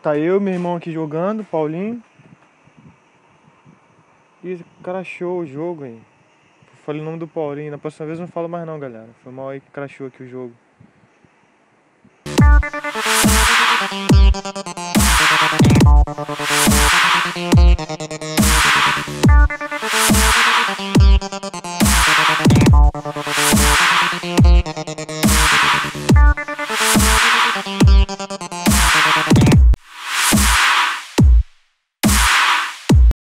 Tá eu e meu irmão aqui jogando, Paulinho. E o cara achou o jogo aí. Falei o nome do Paulinho. Na próxima vez eu não falo mais não, galera. Foi mal aí que crashou aqui o jogo.